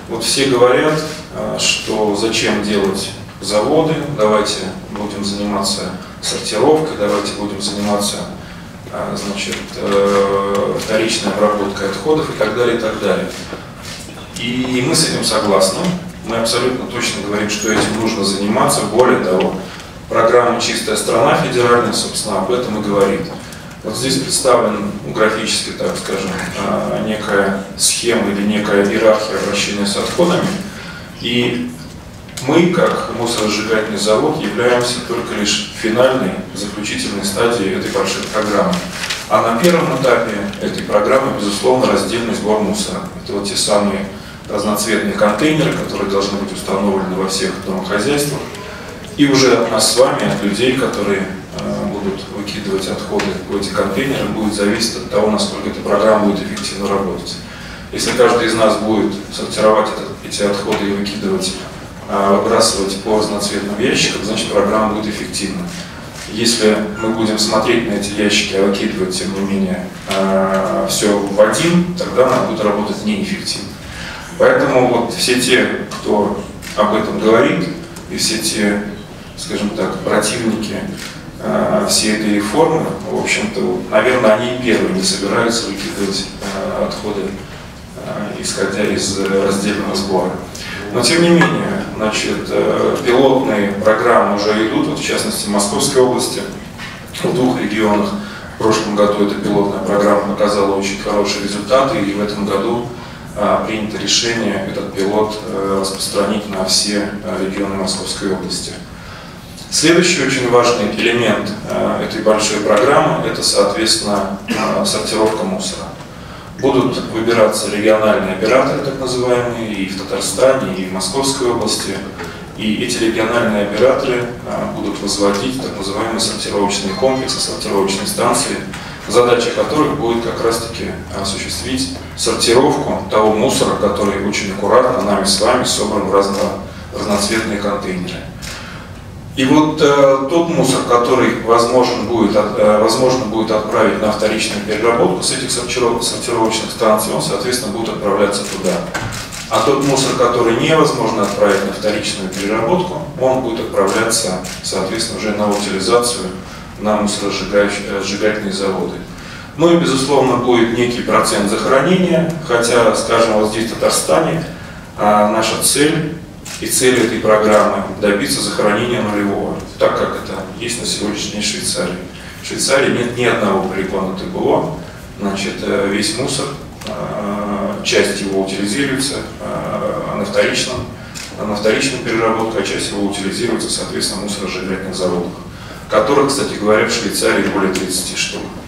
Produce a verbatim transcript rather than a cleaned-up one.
Вот все говорят, что зачем делать заводы, давайте будем заниматься сортировкой, давайте будем заниматься, значит, вторичной обработкой отходов и так далее, и так далее. И мы с этим согласны. Мы абсолютно точно говорим, что этим нужно заниматься. Более того, программа «Чистая страна» федеральная, собственно, об этом и говорит. Вот здесь представлена графически, так скажем, некая схема или некая иерархия обращения с отходами. И мы, как мусоросжигательный завод, являемся только лишь финальной, заключительной стадией этой большой программы. А на первом этапе этой программы, безусловно, раздельный сбор мусора. Это вот те самые разноцветные контейнеры, которые должны быть установлены во всех домохозяйствах. И уже от нас с вами, от людей, которые э, будут выкидывать отходы в эти контейнеры, будет зависеть от того, насколько эта программа будет эффективно работать. Если каждый из нас будет сортировать это, эти отходы и выкидывать, э, выбрасывать по разноцветным ящикам, значит программа будет эффективна. Если мы будем смотреть на эти ящики, а выкидывать, тем не менее, э, все в один, тогда она будет работать неэффективно. Поэтому вот все те, кто об этом говорит, и все те, скажем так, противники э, всей этой реформы, в общем-то, наверное, они первые не собираются выкидывать э, отходы, э, исходя из раздельного сбора. Но, тем не менее, значит, э, пилотные программы уже идут, вот, в частности, в Московской области, в двух регионах. В прошлом году эта пилотная программа показала очень хорошие результаты, и в этом году э, принято решение этот пилот э, распространить на все э, регионы Московской области. Следующий очень важный элемент э, этой большой программы – это, соответственно, э, сортировка мусора. Будут выбираться региональные операторы, так называемые, и в Татарстане, и в Московской области. И эти региональные операторы э, будут возводить так называемые сортировочные комплексы, сортировочные станции, задача которых будет как раз-таки осуществить сортировку того мусора, который очень аккуратно нами с вами собран в разно, разноцветные контейнеры. И вот э, тот мусор, который возможен будет, э, возможно будет отправить на вторичную переработку с этих сортировочных станций, он, соответственно, будет отправляться туда. А тот мусор, который невозможно отправить на вторичную переработку, он будет отправляться, соответственно, уже на утилизацию на мусоросжигательные заводы. Ну и, безусловно, будет некий процент захоронения, хотя, скажем, вот здесь, в Татарстане, э, наша цель и цель этой программы – добиться захоронения нулевого, так как это есть на сегодняшний день в Швейцарии. В Швейцарии нет ни одного полигона ТБО, значит, весь мусор, часть его утилизируется на вторичном, на вторичную переработку, а часть его утилизируется, соответственно, в мусоросжигательных заводах, которых, кстати говоря, в Швейцарии более тридцати штук.